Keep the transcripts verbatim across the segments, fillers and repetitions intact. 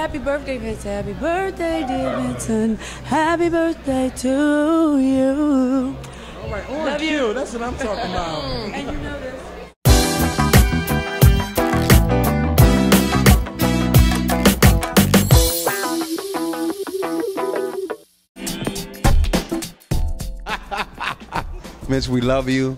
Happy birthday, Vince. Happy birthday, dear Vincent. Happy birthday to you. All right, on cue. That's what I'm talking about. And you know this. Mitch, we love you.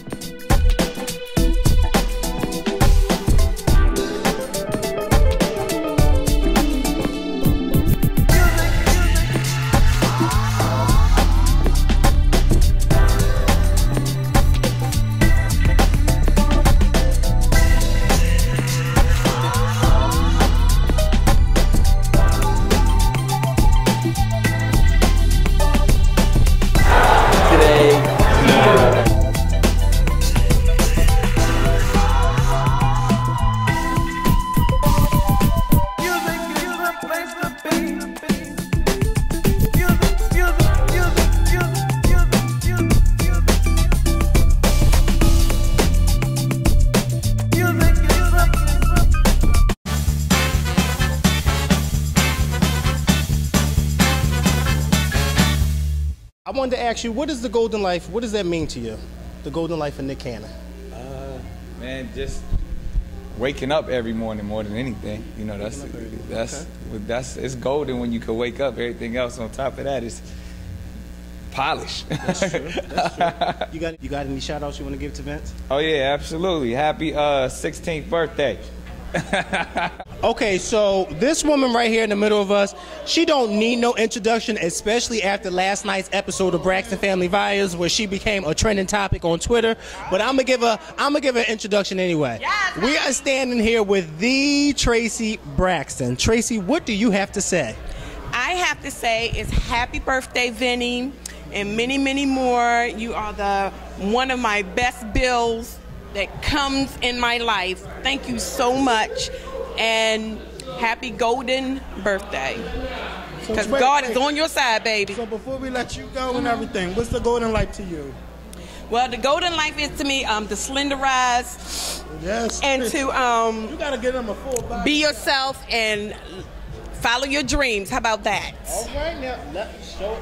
I wanted to ask you, what is the Golden Life? What does that mean to you? The Golden Life of Nick Cannon. Uh, man, just waking up every morning more than anything. You know, that's that's okay. that's it's golden when you can wake up. Everything else on top of that is polish. That's true. That's true. You got you got any shout outs you want to give to Vince? Oh yeah, absolutely. Happy uh, sixteenth birthday. Okay, so this woman right here in the middle of us, she don't need no introduction, especially after last night's episode of Braxton Family Values, where she became a trending topic on Twitter. But I'm gonna give her, I'm gonna give her an introduction anyway. Yes. We are standing here with the Tracy Braxton. Tracy, what do you have to say? I have to say is happy birthday, Vinny, and many, many more. You are the one of my best bills that comes in my life. Thank you so much, and happy golden birthday. Because so God wait. is on your side, baby. So before we let you go and everything, what's the golden life to you? Well, the golden life is to me um, to slenderize, yes, and to um, you gotta give them a full body. Be yourself and follow your dreams. How about that? All right, now let me show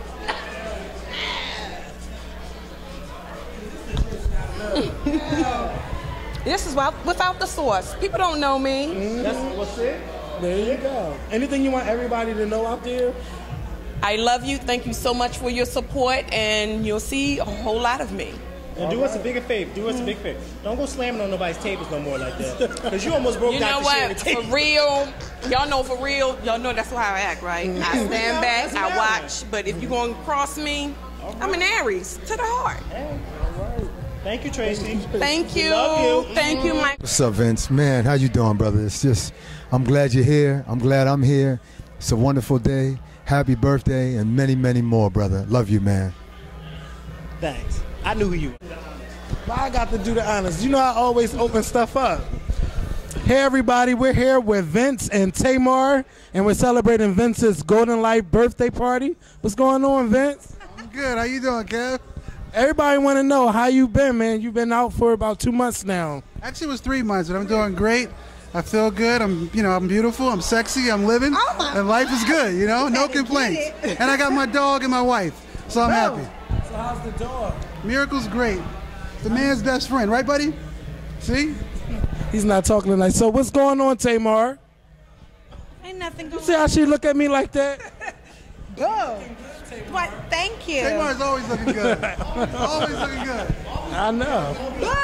it. This is without the sauce. People don't know me. Mm-hmm. That's what's it. There you go. Anything you want everybody to know out there? I love you. Thank you so much for your support, and you'll see a whole lot of me. And do us a bigger favor. Do us a big favor. Don't go slamming on nobody's tables no more like that. Because you almost broke you know what? For real, y'all know for real, y'all know that's how I act, right? Mm-hmm. I stand back, I watch, but if you're going to cross me, right. I'm an Aries to the heart. Hey, all right. Thank you, Tracy. Thank you. Love you. Thank you, Mike. What's up, Vince? Man, how you doing, brother? It's just, I'm glad you're here. I'm glad I'm here. It's a wonderful day. Happy birthday and many, many more, brother. Love you, man. Thanks. I knew who you were. But I got to do the honors. You know I always open stuff up. Hey, everybody. We're here with Vince and Tamar, and we're celebrating Vince's Golden Life birthday party. What's going on, Vince? I'm good. How you doing, Kev? Everybody want to know how you been, man. You've been out for about two months now. Actually, it was three months, but I'm doing great. I feel good. I'm, you know, I'm beautiful. I'm sexy. I'm living, oh and life is good. You know, no complaints. And I got my dog and my wife, so I'm happy. So how's the dog? Miracle's great. The man's best friend, right, buddy? See? He's not talking tonight. So what's going on, Tamar? Ain't nothing going on. See how she look at me like that? Go. What? Thank you. Tamar's always looking good. Always looking good. I know.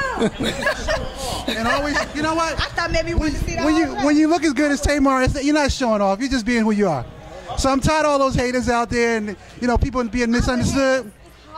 And always, you know what? I thought maybe you wanted to see that. When you when you look as good as Tamar, you're not showing off. You're just being who you are. So I'm tired of all those haters out there, and you know people being misunderstood.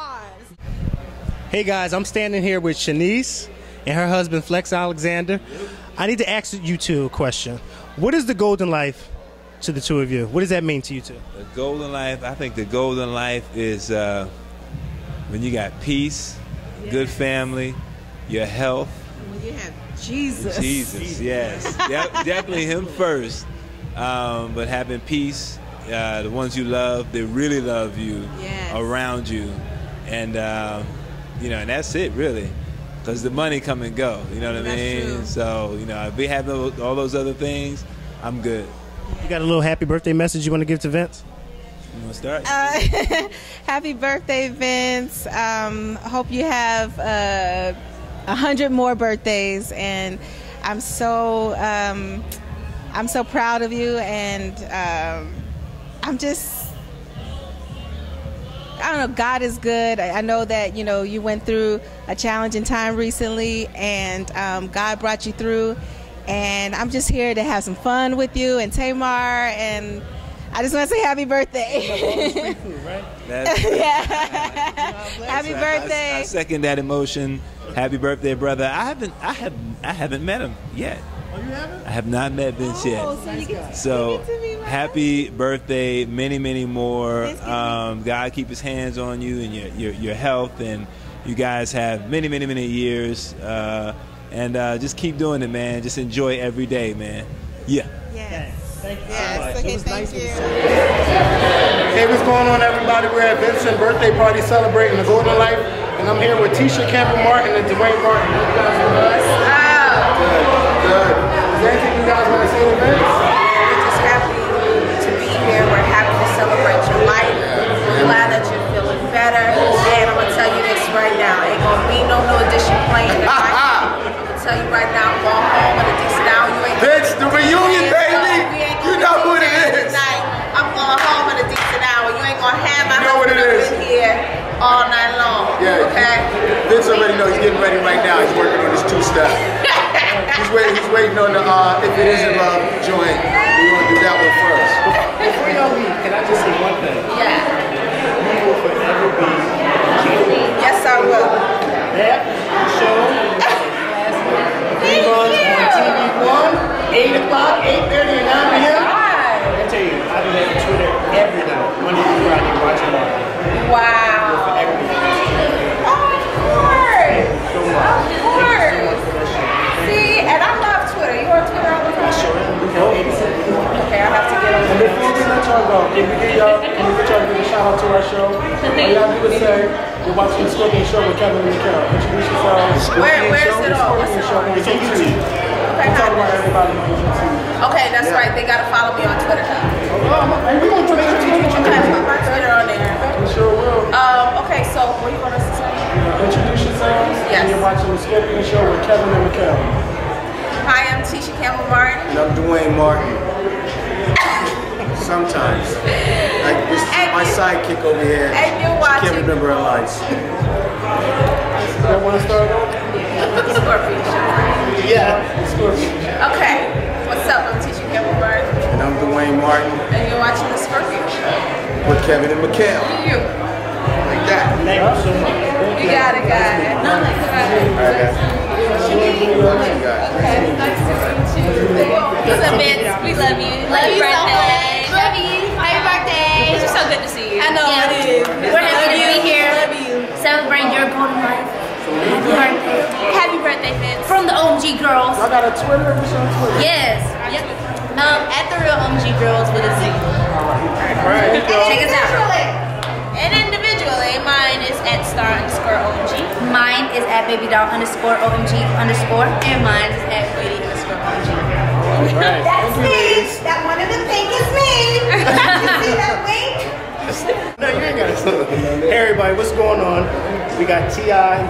Hey guys, I'm standing here with Shanice and her husband Flex Alexander. I need to ask you two a question. What is the golden life to the two of you? What does that mean to you two? The golden life, I think the golden life is uh, when you got peace, yeah. good family, your health. When you have Jesus. Jesus, yes. De- definitely him first. Um, but having peace, uh, the ones you love, they really love you, yes. around you. And, uh, you know, and that's it, really. Because the money come and go, you know what I mean? True. So, you know, if we have all those other things, I'm good. You got a little happy birthday message you want to give to Vince? You want to start? Uh, happy birthday, Vince. Um, hope you have uh, a hundred more birthdays, and I'm so um, I'm so proud of you, and um, I'm just I don't know. God is good. I, I know that you know you went through a challenging time recently, and um, God brought you through. And I'm just here to have some fun with you and Tamar, and I just want to say happy birthday. That's, yeah. Happy I- birthday. I, I second that emotion. Happy birthday, brother. I haven't, I have, I haven't met him yet. Oh, you haven't? I have not met Vince yet. Oh, so you get, So you get to meet my happy birthday, many, many more. Um, God keep His hands on you and your, your, your health, and you guys have many, many, many years. Uh, and uh, just keep doing it, man. Just enjoy every day, man. Yeah. Yes. Thank you so Yes. much. Okay, It was thank nice you. to see you. Hey, what's going on, everybody? We're at Vincent's birthday party celebrating the Golden Life, and I'm here with Tisha Campbell Martin and Dwayne Martin. You guys doing all right? Good. Good. Is there anything you guys want to say to Vince? We're just happy to be here. We're happy to celebrate your life. We're glad that you're feeling better. And I'm going to tell you this right now. Ain't going to be no new edition playing tonight. I'm going to tell you right now, I'm going home at a decent hour. You ain't Vince, the reunion, baby. You know who it is. tonight. I'm going home at a decent hour. You ain't going to have my You know what it husband up is. in here all night long. Yeah. Okay? Vince already knows he's getting ready right now. He's working on his two-step. He's waiting. He's waiting on the uh, "If It Isn't Love" joint. We're gonna do that one first. Before y'all leave, can I just say one thing? Yeah. You will forever be Yes, I will. that show. Reruns on T V one, eight o'clock, eight thirty, and nine p m I tell you, I've been on Twitter every night, Monday through Friday, watching all. Wow. Forever be that. Of course. So much. Of course. See, and I love Twitter. You on Twitter all the time? Okay, I have to get on And before we let y'all go, can we get y'all, can we get y'all to give a shout out to our show? All y'all do is say, you're watching the Scorpion Show with Kevin and Mikkel. Introduce yourselves. Where, where is it on? What's Scorpion it Show. on? It's on YouTube. Okay, I'm talking how- about everybody on YouTube. Okay, that's right. They gotta follow me on Twitter now. And we gonna try to Okay, put my Twitter on there. We sure will. Um, okay, so what do you want us to say? Introduce yourselves. Yes. And you're watching the Scorpion Show with Kevin and Mikkel. Hi, I'm Tisha Campbell Martin. And I'm Dwayne Martin. Sometimes, like this is And my you- sidekick over here. and you're She watching- can't remember her lines. You want to start off? Scorpion Show. Yeah. Scorpion. Okay, what's up? I'm Tisha Campbell Martin, And I'm Dwayne Martin and you're watching the Scorpion Show. with Kevin and Mikkel. You. Like that. Thank you so much. You got it, got it. No, no, you got it. All right, guys. You guys. Okay, nice to meet you. What's up, Vince? We love you. Love you so much. Love you. Happy birthday. It's so good to see you. I know Yeah. it is. We're happy to be here. Love you. Celebrating your golden life. Happy birthday. Happy birthday, Vince. From the O M G Girls. Y'all got a Twitter? What's on Twitter? Yes. Yep. Um, at the real O M G Girls with a Z. Right. Check us out. And individually, mine is at star underscore O M G. Mine is at baby doll underscore O M G underscore. And mine is at Witty underscore O M G. Right. That's me. That one in the pink is me. You see that wink? No, you ain't got to. Hey, everybody, what's going on? We got T I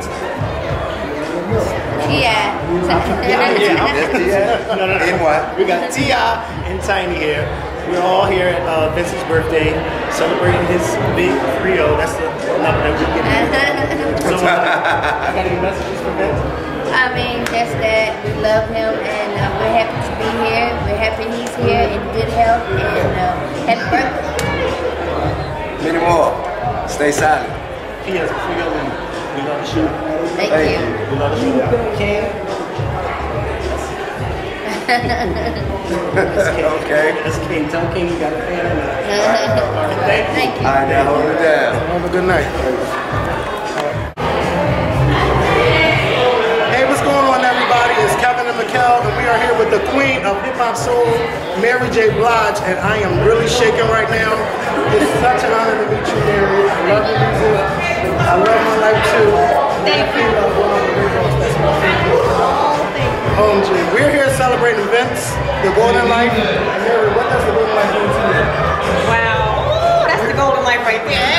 Yeah. Yeah, I'm, yeah. No, no, no. In what? We got T I and Tiny here. We're all here at uh, Vince's birthday, celebrating his big Rio. That's the number that we're getting. So, uh, I got any messages for Vince? I mean, just that we love him and uh, we're happy to be here. We're happy he's here in good health and uh, happy birthday. Many more. Stay silent. P S before you leave, we love the show. Thank Thank you. We love the show. Ken. That's King. Okay. That's King. Tell King you got a fan in there. All right, thank you. Thank you. All right, now hold it down. Have a good night. Hey, what's going on, everybody? It's Kevin and Mikkel, and we are here with the queen of hip hop soul, Mary J. Blige, and I am really shaking right now. It's such an honor to meet you, Mary. I love your music. I love my life too. Thank you. That's my favorite. O M G. We're here celebrating Vince, the Golden Life. And Mary, what does the Golden Life mean to you? Wow. That's the Golden Life right there.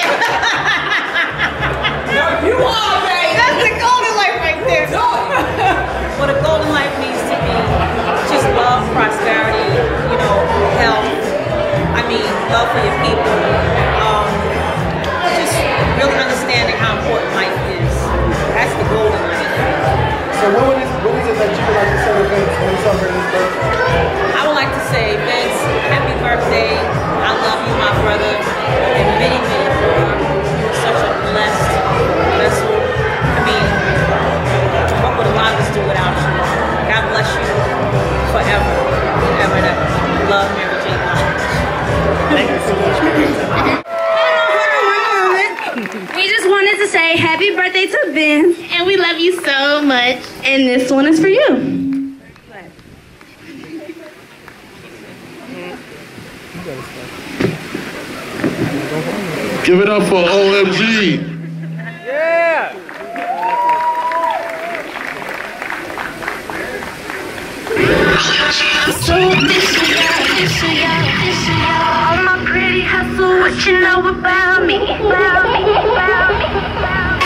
No, you are, right? That's the Golden Life right there. No. What a Golden Life means to me, just love, prosperity, you know, health. I mean, love for your people. Um, just really understanding how important life is. That's the Golden Life. So what, would it, what is it that you would like to say to Vince when you celebrate his birthday? I would like to say, Vince, happy birthday. I love you, my brother, and many, many more. You're such a blessed vessel. I mean, what would a lot of us do without you? God bless you forever, forever and ever. Love, Mary J. Blige. Thank you so much. We just wanted to say happy birthday to Vince, and we love you so much. And this one is for you. Give it up for O M G. Yeah. So this is y'all, this is y'all, this is y'all. All my pretty hustle, what you know about me, about me, about me, about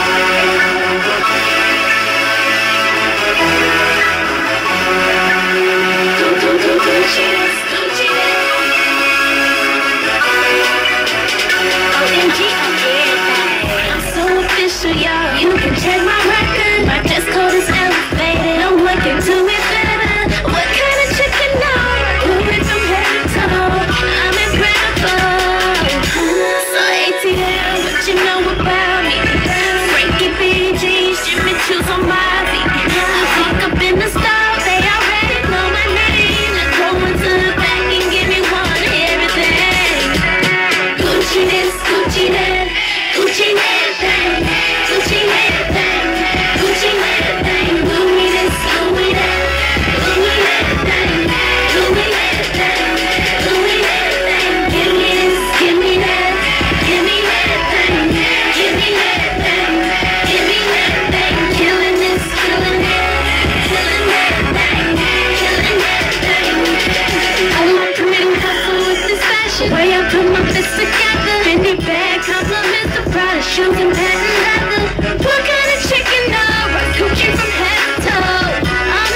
O M G on everything. I'm so official, y'all. You can check my record. My dress code is elevated. I'm looking to it better. What kind of chicken now? Move it from head to toe. I'm incredible. So A T L, what you know about me? Frankie B G, Jimmy Choo's on my feet. I fuck up in the stove, they already know my name. Let's go into the back and give me one of everything. Gucci this, Gucci that, Gucci everything, Gucci everything, Gucci everything. Louis this, Louis that, Louis everything, Louis everything, Louis everything. Give me this, give me that, give me everything, give me everything, give me everything. Killing this, killing that, killing everything, killing everything. I'm like committing hustle with this fashion. Way I put my fists together. Fendi bag compliments the Prada shoes and patent leather. What kind of chicken though? Rock Gucci from head to toe. I'm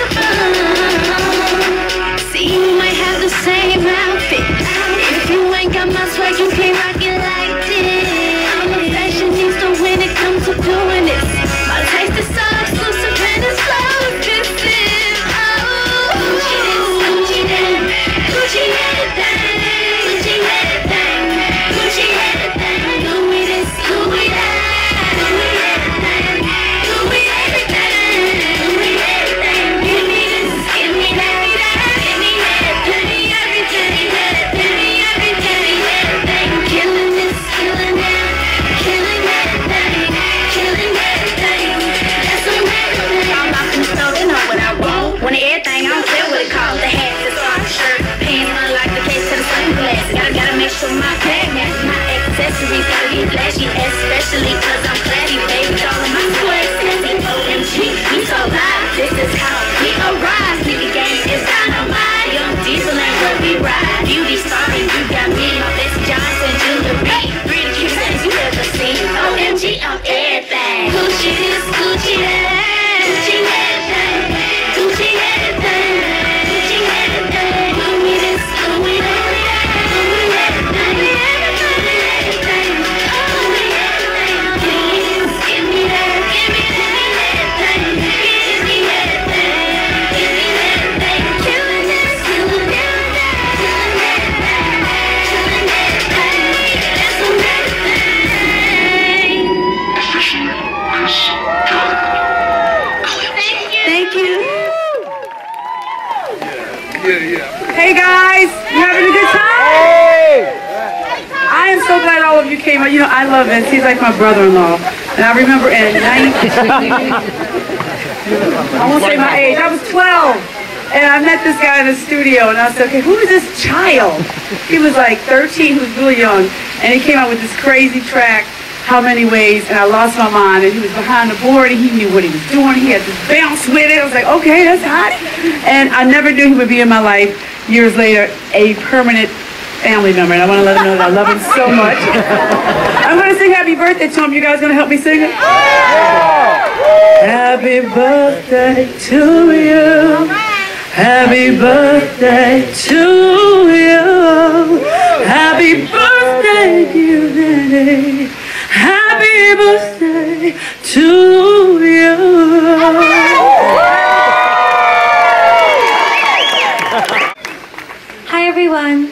impeccable. See, you might have the same outfit. If you ain't got my swag, you can't rock it like this. I'm a fashionista when it comes to doing this. My taste is so exclusive and it's so expensive. Oh, Gucci this, Gucci that, Gucci everything, Gucci everything, Gucci everything. Louis this, Louis that, Louis everything, Louis everything, Louis everything. Give me this, give me that, give me everything, everything, give me everything, everything. Killing this, killing that, killing everything, killing everything. That's what everything. I'm out in the store, they know what I want. When everything, I don't care what it costs. The hat, the scarf, the shirt, pants, my like the case to the sunglasses. Gotta, gotta make sure my bag matches my accessories. Gotta be flashy, especially cause I'm classy, baby. All of my sweat, sassy, O M G, we so live. This is how we arise. Nigga gang is dynamite. Young Diesel ain't what we ride. Beauty star, and you got me. Miss Johnson, jewelry. Three cute things you ever seen. O M G on everything. Gucci this, Gucci that, Gucci everything, Gucci everything, Gucci everything. Louis this, Louis that, Louis everything, Louis everything, Louis everything. Give me this, give me that, give me everything, give me everything, give me everything. Killing this, killing that, killing everything, killing everything. That's on everything. Thank you. Yeah, yeah. Hey guys, you having a good time? Hey! I am so glad all of you came out. You know, I love Vince. He's like my brother-in-law. And I remember in nineteen I won't say my age. I was twelve. And I met this guy in the studio, and I said, okay, who is this child? He was like thirteen, he was really young. And he came out with this crazy track how many ways, and I lost my mind, and he was behind the board, and he knew what he was doing. He had to bounce with it. I was like, okay, that's hot. And I never knew he would be in my life years later, a permanent family member, and I want to let him know that I love him so much. I'm going to sing happy birthday to him. You guys going to help me sing it? Happy birthday to you. Happy birthday to you. Happy birthday, dear Daddy. Happy birthday to you. Hi, everyone.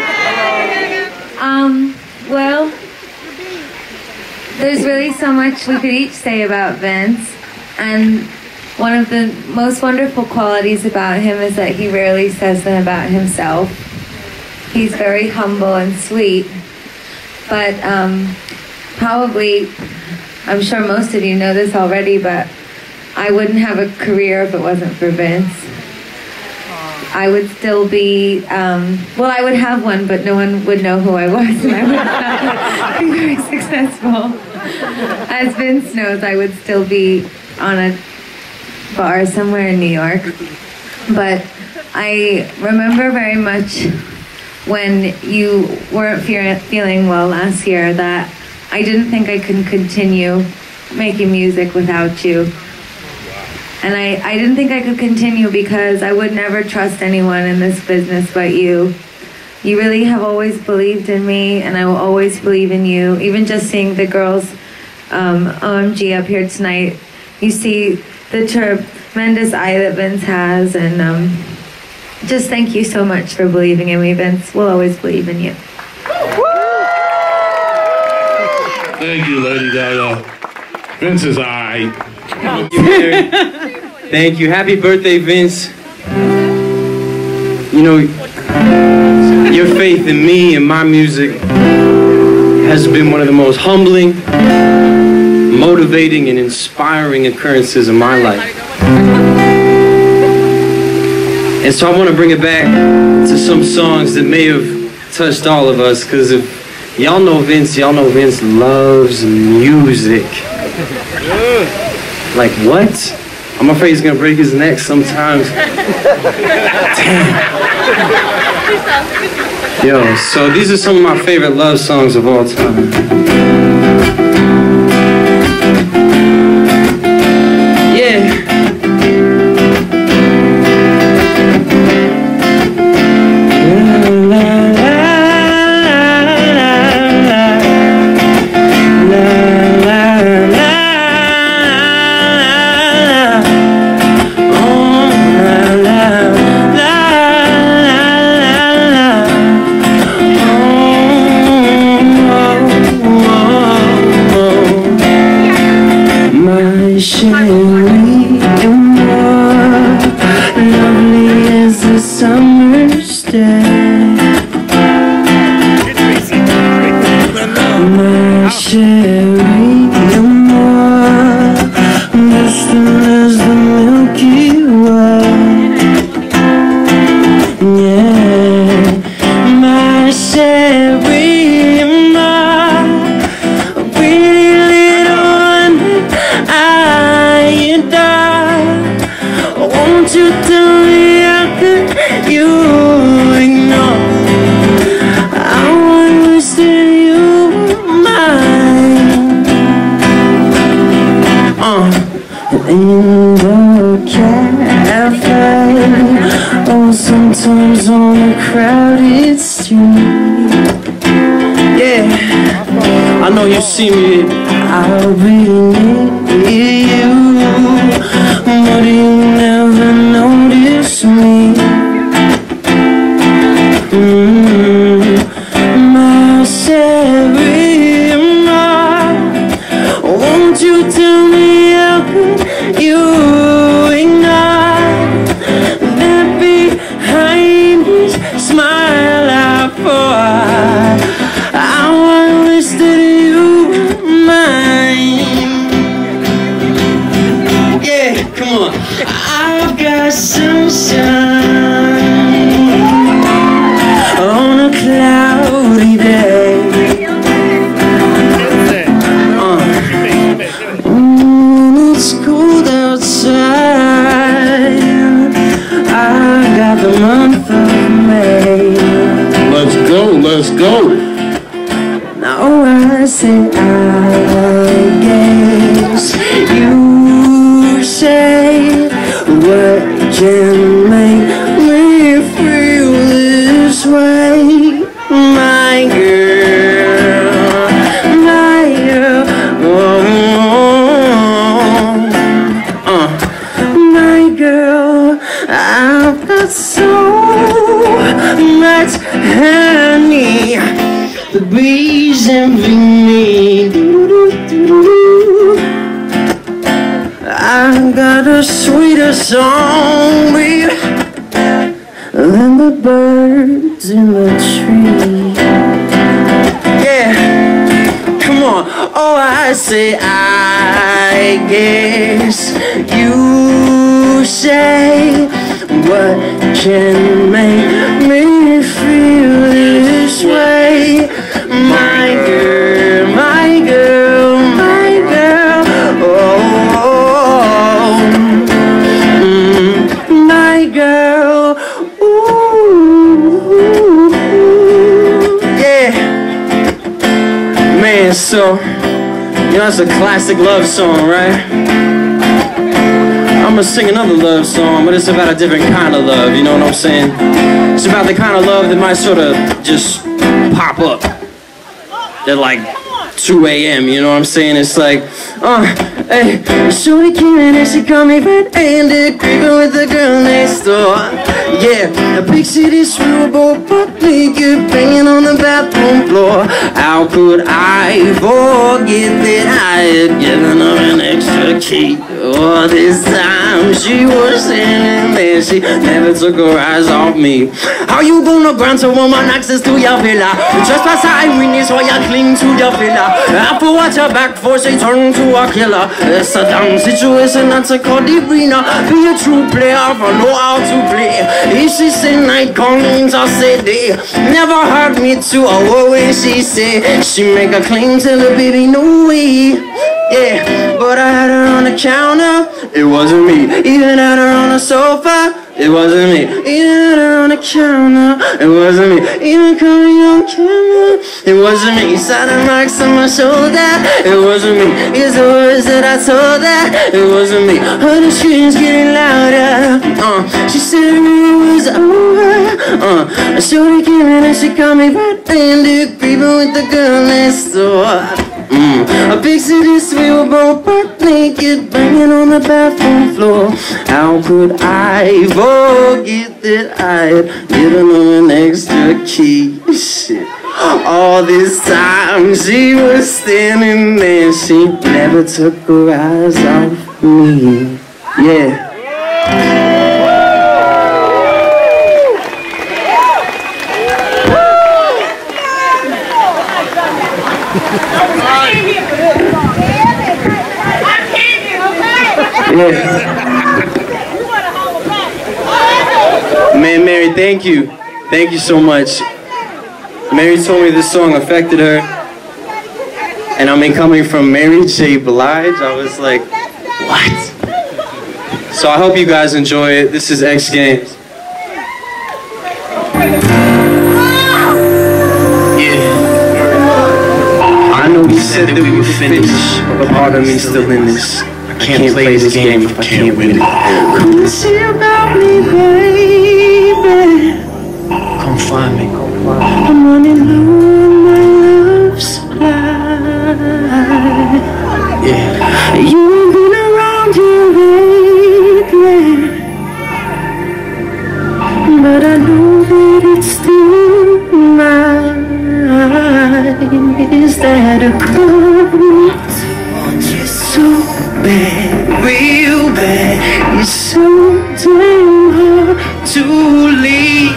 Um, well, there's really so much we could each say about Vince, and one of the most wonderful qualities about him is that he rarely says them about himself. He's very humble and sweet, but um, probably, I'm sure most of you know this already, but I wouldn't have a career if it wasn't for Vince. I would still be, um, well, I would have one, but no one would know who I was, and I would not be very successful. As Vince knows, I would still be on a bar somewhere in New York. But I remember very much when you weren't fe- feeling well last year that I didn't think I could continue making music without you. And I, I didn't think I could continue because I would never trust anyone in this business but you. You really have always believed in me, and I will always believe in you. Even just seeing the girls um, O M G up here tonight, you see the tremendous eye that Vince has, and um, just thank you so much for believing in me, Vince. We'll always believe in you. Thank you, Lady Gaga. Vince is all right. Thank you, Mary. Thank you. Happy birthday, Vince. You know, your faith in me and my music has been one of the most humbling, motivating, and inspiring occurrences in my life. And so I want to bring it back to some songs that may have touched all of us, because if y'all know Vince, y'all know Vince loves music. Like what? I'm afraid he's gonna break his neck sometimes. Damn. Yo, so these are some of my favorite love songs of all time. Yeah. See me, I'll be near you, but you never notice me. Mm, my Serena, won't you tell me how could you ignore that behind his smile I pour? I want to that you mine. let's go. Now I say I guess you say what can make me feel this way, my girl, my girl, oh, uh, my girl. I've got so much honey, the bees envy me. I got a sweeter song, babe, than the birds in the tree. Yeah, come on. Oh, I say I guess you say what can make me feel this way, my girl, my girl, my girl, oh, mm, my girl, ooh, yeah, Man, so, you know, it's a classic love song, right? I'm gonna sing another love song, but it's about a different kind of love, you know what I'm saying? It's about the kind of love that might sort of just pop up at like two A M, you know what I'm saying? It's like, uh, hey, shorty came in and she called me red-handed, creeping with the girl next door. Yeah, I pictured this real boy butt naked, banging on the bathroom floor. How could I forget that I had given her an extra key? Oh, this time she was standing there, she never took her eyes off me. How you gonna grant a woman access to your villa? Just as I witness while you cling to your villa. Have to watch her back before she turn to a killer. It's a down situation, that's a Cody Brina. Be a true player, for know how to play. If she say night callings, I say day. Never heard me to a word when she say she make a claim to the baby, no way. Yeah, but I had her on the counter, it wasn't me. Even had her on the sofa, it wasn't me. Even had her on the counter, it wasn't me. Even coming on camera, it wasn't me. Silent marks on my shoulder, it wasn't me. It's the words that I told her, it wasn't me. Her the screams getting louder, uh, she said it was over, uh, shorty came in and she called me red-handed, creeping with the girl next door. Mm. I pictured this, we were both butt naked, banging on the bathroom floor. How could I forget that I had given her an extra key? Shit. All this time she was standing there, she never took her eyes off me. Yeah. yeah. Man, Mary, thank you. Thank you so much. Mary told me this song affected her. And I mean, coming from Mary J. Blige, I was like, what? So I hope you guys enjoy it. This is X Games. I know you said that we would finish, but part of me still in this. I can't play this game if I can't win it. Come and see about me, baby. Come find me, come find me. I'm running low on my love supply. Yeah. You ain't been around here lately, but I know that it's still mine. Is that a good? You're so bad, real bad. You're so damn hard to leave.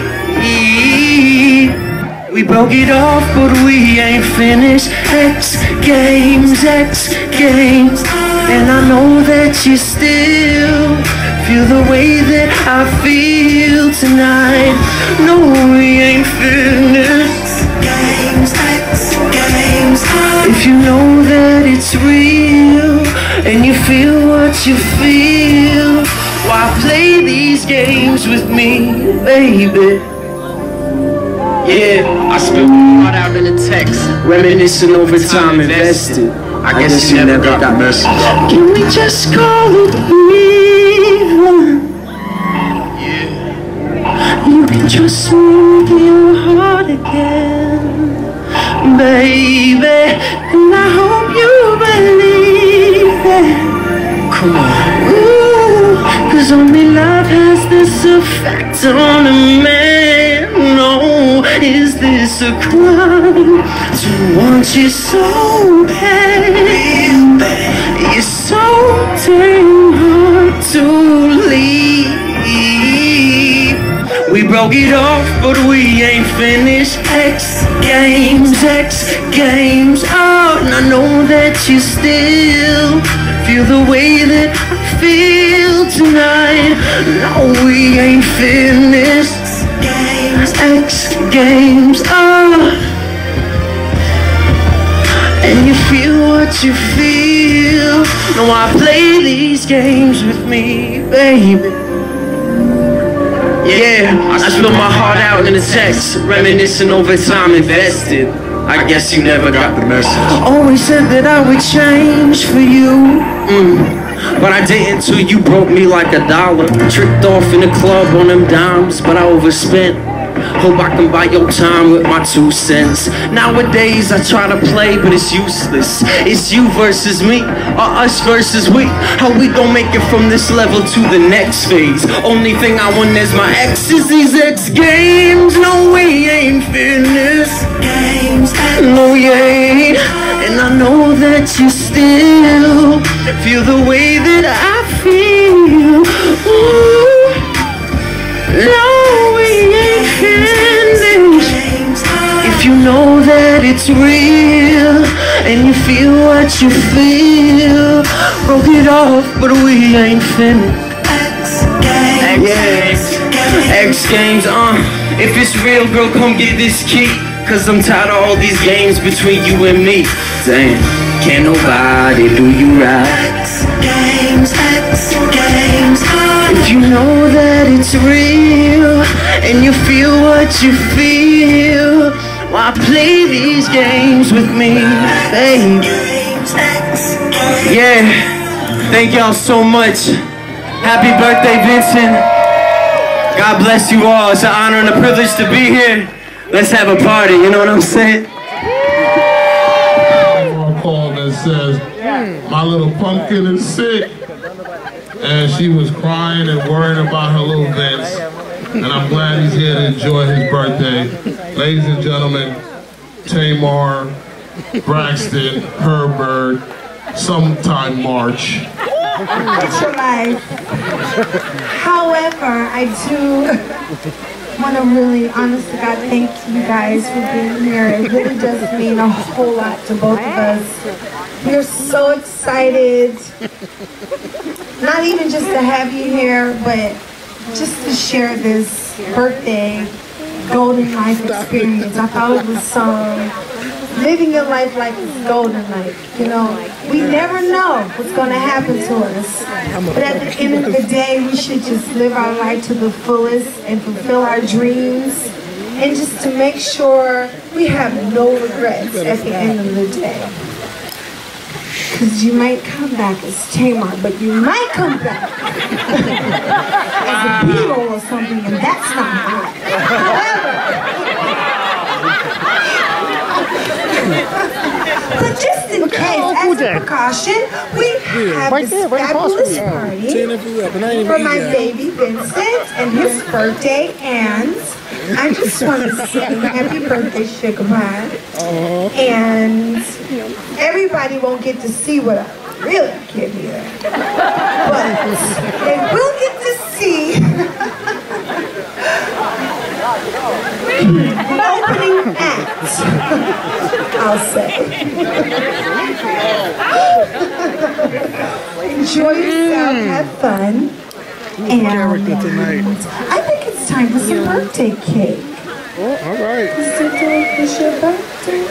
We broke it off, but we ain't finished. X Games, X Games. And I know that you still feel the way that I feel tonight. No, we ain't finished. Games, X Games. If you know that it's real and you feel what you feel, why play these games with me, baby? Yeah, I spit my heart out in a text, reminiscing over time invested. I guess you never got the message. Can we just call it even? Yeah. You can trust me with your heart again, baby, and I hope you believe it. Come on. Ooh, cause only love has this effect on a man. No, is this a crime to want you so bad? It's so damn hard to leave. We broke it off, but we ain't finished. X Games, X Games. Oh, and I know that you still feel the way that I feel tonight. No, we ain't finished. Games, X Games. Oh, and you feel what you feel. No, I play these games with me, baby. Yeah, I spill my heart out in a text, reminiscing over time invested. I guess you never got the message. Always said that I would change for you, mm. But I didn't till you broke me like a dollar. Tricked off in the club on them dimes, but I overspent. Hope I can buy your time with my two cents. Nowadays I try to play, but it's useless. It's you versus me, or us versus we. How we gon' make it from this level to the next phase? Only thing I want is my exes, these X Games. No, we ain't finished. Games, no, we ain't. And I know that you still feel the way that I feel. Ooh, no, we ain't finished. If you know that it's real and you feel what you feel, broke it off, but we ain't finished. X Games, X Games, uh. If it's real, girl, come get this key. Cause I'm tired of all these games between you and me. Damn, can't nobody do you right. X Games, X Games. If you know that it's real and you feel what you feel, why play these games with me, baby? Yeah, thank y'all so much. Happy birthday, Vincent. God bless you all. It's an honor and a privilege to be here. Let's have a party, you know what I'm saying? A call that says, my little pumpkin is sick. And she was crying and worrying about her little Vince. And I'm glad he's here to enjoy his birthday. Ladies and gentlemen, Tamar, Braxton, Herbert, sometime March. It's your life. However, I do want to really, honest to God, thank you guys for being here. It really does mean a whole lot to both of us. We're so excited, not even just to have you here, but just to share this birthday golden life experience. I thought it was some living your life like it's golden life. You know, we never know what's going to happen to us. But at the end of the day, we should just live our life to the fullest and fulfill our dreams. And just to make sure we have no regrets at the end of the day. Because you might come back as Tamar, but you might come back as a Beetle or something, and that's not hot. However, but just in case, as a precaution, we have Right this there, right across from fabulous me. party Tearing it up, and I ain't for even my eat yet. baby Vincent and his birthday, and I just want to say happy birthday, Sugar Pie. And everybody won't get to see what I really give you, but they will get to see the opening act, I'll say. Enjoy yourself, have fun, and I think it's time for some birthday cake. Oh, all right. Is it time for your birthday?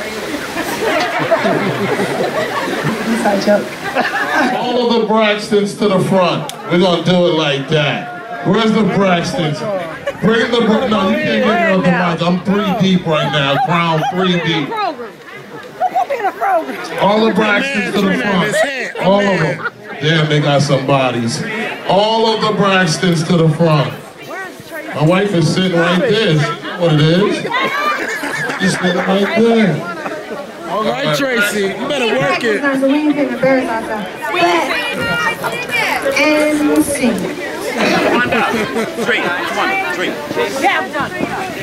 Inside joke. All of the Braxtons to the front. We're gonna do it like that. Where's the Braxtons? Bring the, no, you can't get me off the mic. I'm three deep right now. Crown three deep. All the Braxtons to the front. All of them. Damn, they got some bodies. All of the Braxtons to the front. My wife is sitting right there. What it is? She's sitting right there. All right, Tracy, you better work it. So we ain't finna embarrass ourselves. And we'll sing. One down. Three. One. Three. Yeah, I'm done.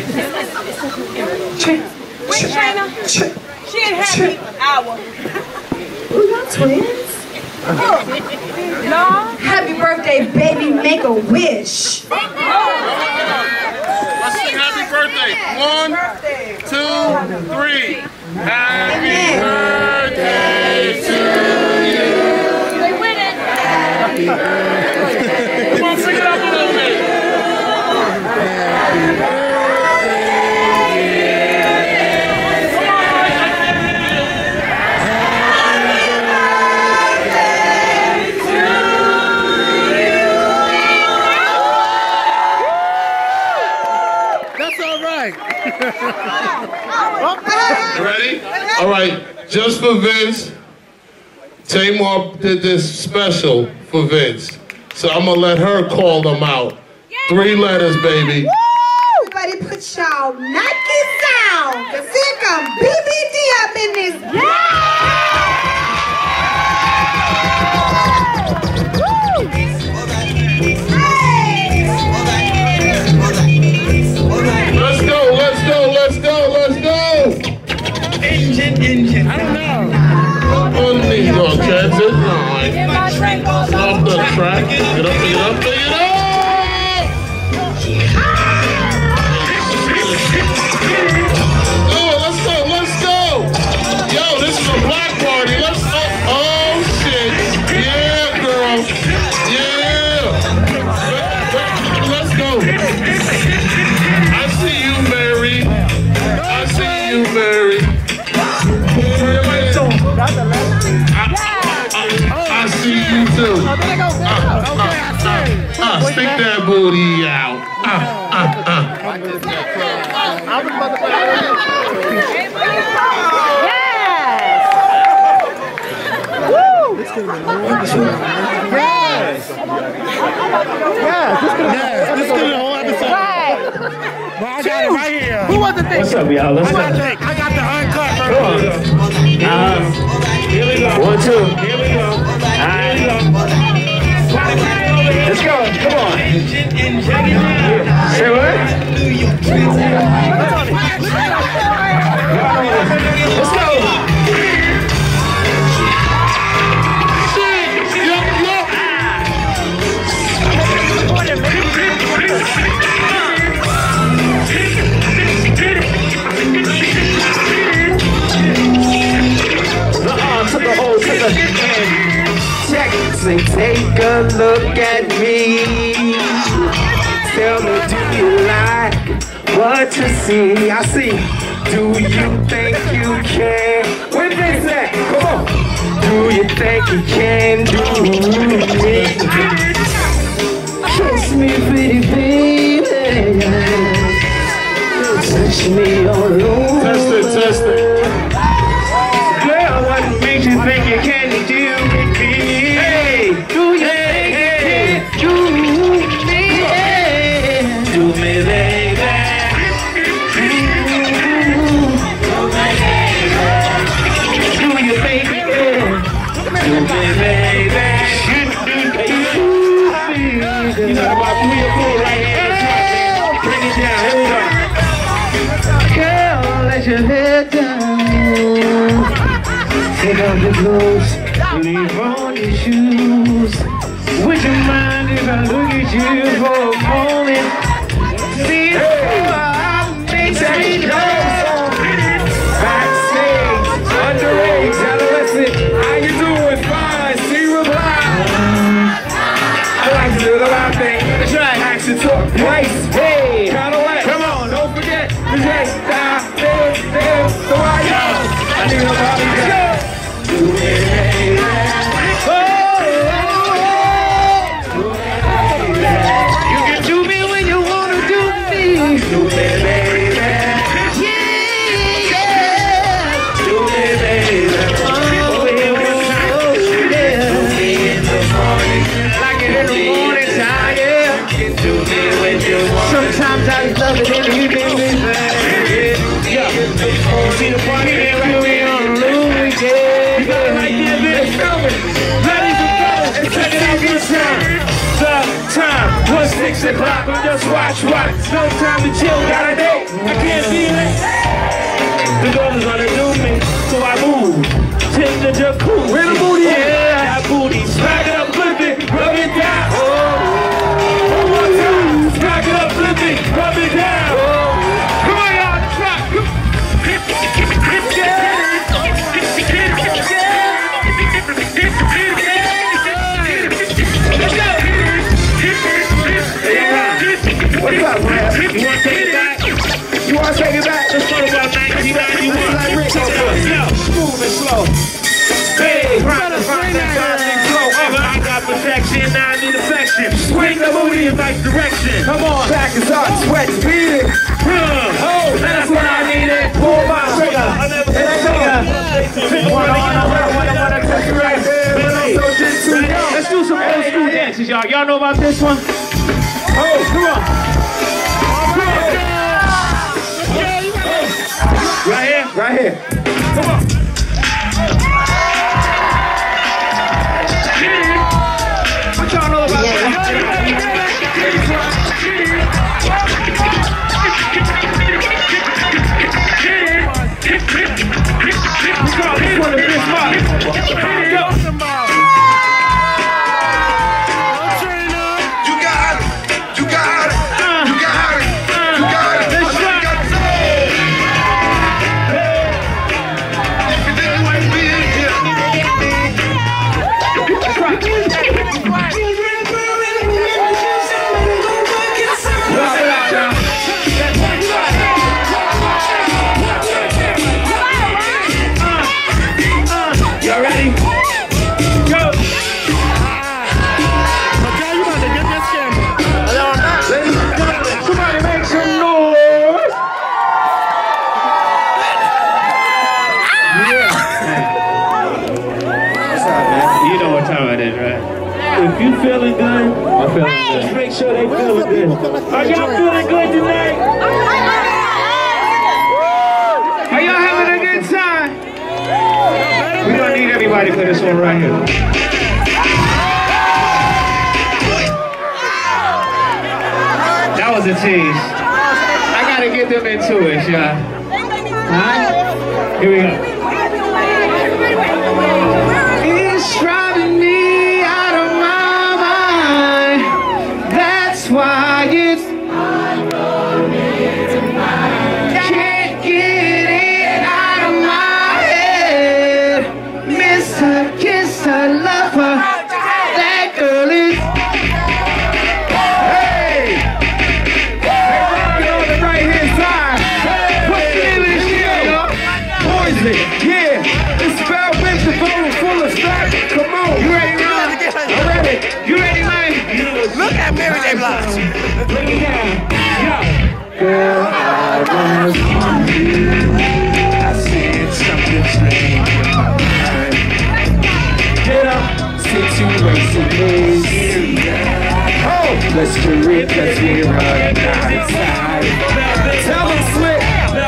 Wait, Trina. She ain't happy hour. We got twins. No. Happy birthday, baby. Make a wish. Let's sing happy birthday. One, two, three. Happy birthday to you. They win it. Happy birthday. Come on, sing it up a little bit. Happy birthday. You ready? All right, just for Vince, Tamar did this special for Vince. So I'm gonna let her call them out. Three letters, baby. Woo! Everybody put y'all Nike sound. Cause here come B B D up in this. Let's go, let's go, let's go, let's go. Engine, engine. I don't know. On these on transit. Off the track. Get up, get up, get up. Oh, let's go, let's go. Yo, this is a black party. Let's go. Oh, shit. Yeah, girl. Yeah. Let's go. I see you, Mary. I see you, Mary. I, I, I see you too. Uh, uh, uh, uh, stick that booty out. Uh, uh, uh. Yes! Yes, this could have this could have the whole episode. Right. Well, I got it right here. Who was the thing? What's up, y'all? Let's I go. got, the, I got the uncut Come on. version. Uh, Here we go. One, two. Here we go. All right. Let's go. Come on. Say what? Let's go. Took a hold, took a check, say, take a look at me. Tell me, do you like what you see? I see. Do you think you can? Where this at? Come on. Do you think you can do me? Kiss me, pretty baby. Touch me all over. Test it, test it. What makes you think you can do with me? Hey, do you hey, think you can do me? Hey, do me, baby. Do you think you can? Do me, baby. You got about three or four right here. Bring it down. Here we go. Girl, let your head down. Take off your clothes, leave on your shoes. Would you mind if I look at you for a moment? See how I make me know. Backstage, underage, adolescent, how you doing? Fine, see reply. I like to do the loud thing. That's right. Action talk, place, hey, kinda like. Come on, don't forget the next time. There, there, so I go. I need nobody to go. Do it, baby. Oh, oh, oh. You can do me when you wanna do me. See the party here right here on Louis, yeah. You got it right there, bitch. Ladies and fellas, it's taking out good time. The time was six o'clock, but just watch, watch. No time to chill, got a date. I can't be late. The girl is gonna do me, so I move. Take the jacuzzi. Where the booty is? Yeah, that booty. Smack it up, flip it, rub it down. Oh. One more time. Smack it up, flip it, rub it down. Oh. Come on, y'all, try. What's up, man? You want to take it back? You want to take it back? Let's talk about nineteen ninety-one. Smooth and slow. Hey, rock the rock that constant flow. Oh, I got protection, now I need affection. Swing the booty in right direction. Come on. Back is up, sweat, beat it. Oh, that's what I needed. Pull my trigger. I never hit a trigger. One on, I wanna touch you right there. Let's do some old school dances, y'all. Y'all know about this one? Oh, come on. Come on. Right here, right here. Come on. What y'all know about that? We call this one the Chris Martin. Go. If you feeling good, I'm feeling good. Just make sure they feeling good. Are y'all feeling good tonight? Are y'all having a good time? We're gonna need everybody for this one right here. That was a tease. I gotta get them into it, y'all. Alright? Here we go. It's driving me out of my mind. That's why it's hard for me to find. Can't get it out of my head. Miss her, kiss her, love her. That girl is. Hey! Hey, on the right hand side. What's the name of this shit, y'all? Poison. Yeah. It's about with the bone full of stuff. Come on. You ready, Ron? I'm ready. You ready, man? Look at Mary J. Blige. Look it down. Yo. Girl, I was on you. I said something strange in my mind. Get up. Situation is. Oh, let's do it cause we're running outside. Tell them slick.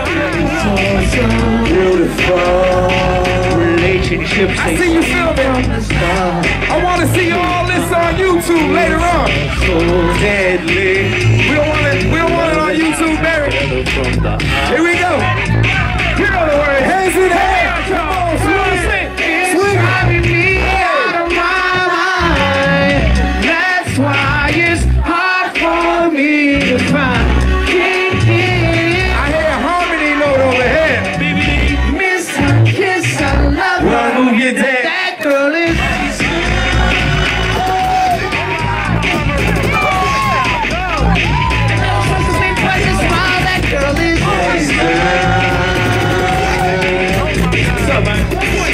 Beautiful relationships. I see you filming. I want to see all this on YouTube later on. So deadly. We don't want it. We don't want it on YouTube, Barry. Here we go. You know the word. Hands in the air. Come on, swing. Swing. Driving me out of my mind. That's why it's hard for me to find. Move your dad. That girl is. That girl is. What's up, man?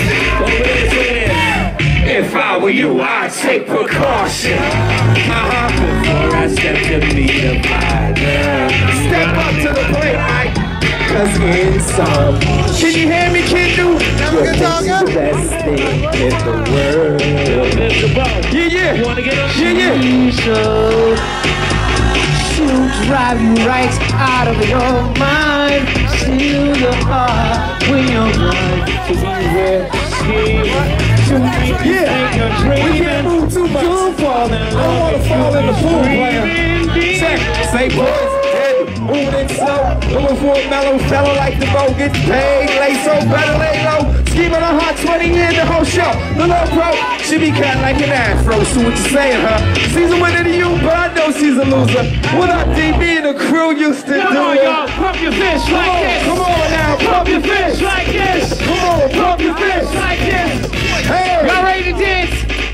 If I were you, I'd take precaution. Uh-huh. Before I step to meet a partner. Step up to the plate, Mike. Cause in some. Can you hear me, kid? You're the best thing in the world. Yeah, yeah. You wanna get up? Yeah, yeah. So, she'll drive you right out of your mind. Steal your heart when you're blind. To be where she to make you think you're dreaming. We can't move too much. Don't fall in love. I don't want to fall in the pool, player. Check. Say boys. Moving it slow, looking for a mellow fellow like the boat gets paid. Lay so better lay low. Scheming on her twenty years the whole show. The little pro, she be cat like an afro. So what you saying, huh? She's a winner to you, but I know she's a loser. What up, D B and the crew used to come do? Come on, y'all, pump your fist come like on, this. Come on now, pump, pump your fist like this. Come on, pump your fist like this. Hey, y'all ready to dance?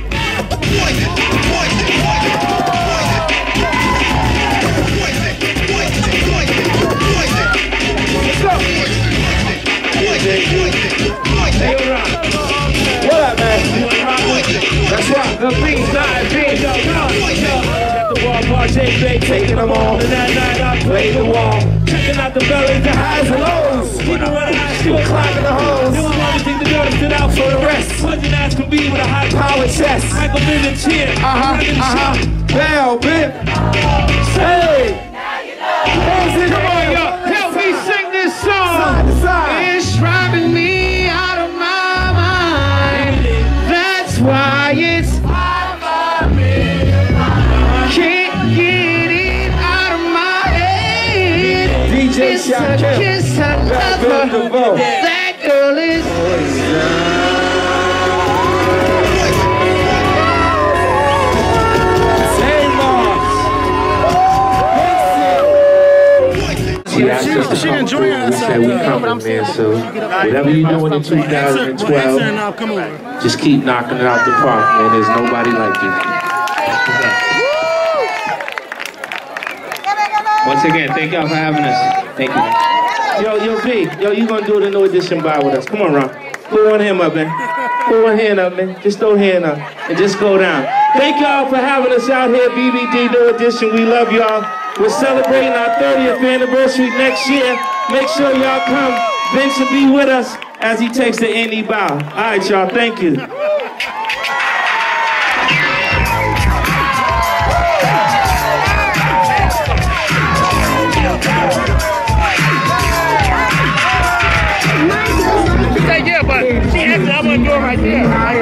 What up, man? That's right. The beat side, beat, yo, yo, yo. At the wall, bar, J Bay, taking them all. And that night I played the wall. Checking out the bellies, the highs and lows. Keep it running high, still climbing the holes. Doing everything the girls stood out for the rest. Punching ass can be with a high power chest. Michael Bivens here. Uh-huh, uh-huh. Bell, Bip. Hey. Come on, y'all. Help me sing this song. Side to side. It's driving me out of my mind. That's why it's can't get it out of my head. D J It's a kiss another. That girl is. She asked us to come through, we said we coming, man, so whatever you're doing in two thousand twelve, just keep knocking it out the park, man. There's nobody like you. Once again, thank y'all for having us. Thank you. Yo, yo, B, yo, you gonna do the New Edition bar with us. Come on, Ron. Put one hand up, man. Put one hand up, man. Just throw a hand up and just go down. Thank y'all for having us out here, B B D New Edition. We love y'all. We're celebrating our thirtieth anniversary next year. Make sure y'all come. Vince will be with us as he takes the N E bow. All right, y'all. Thank you. Yeah, but she asked me, I'm gonna do it right there.